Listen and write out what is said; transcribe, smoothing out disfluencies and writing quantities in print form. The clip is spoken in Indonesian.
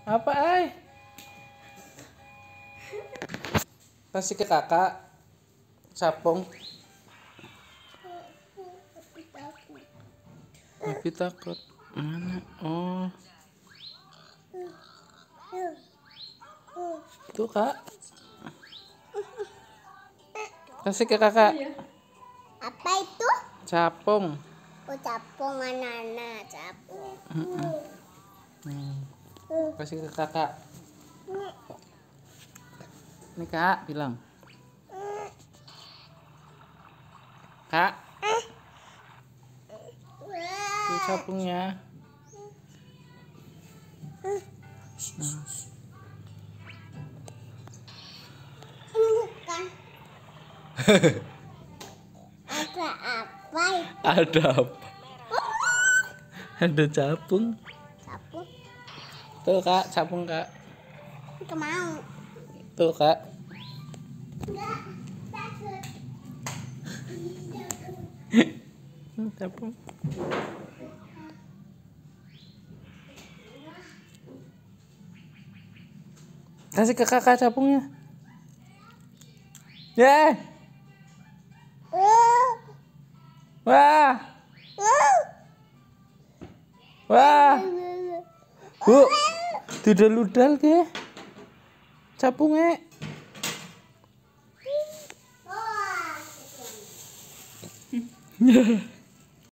Apa ay? Kasih ke kakak. Capung. Tapi takut. Mana? Oh. Tuh kak. Kasih ke kakak. Apa itu? Capung. Oh, capung anak-anak, capung. Kasih ke kakak. Nih kak, bilang. Kak. Tuh capungnya. Bukan. Ada apa itu? Ada apa? Ada capung. Capung. Tuh kak, capung kak. Enggak mau. Tuh kak. Enggak, takut. Capung. Kasih ke kakak capungnya. Yeah. Wah. Wah. Bu. Dudal-dudal ke. Capungnya. Wah.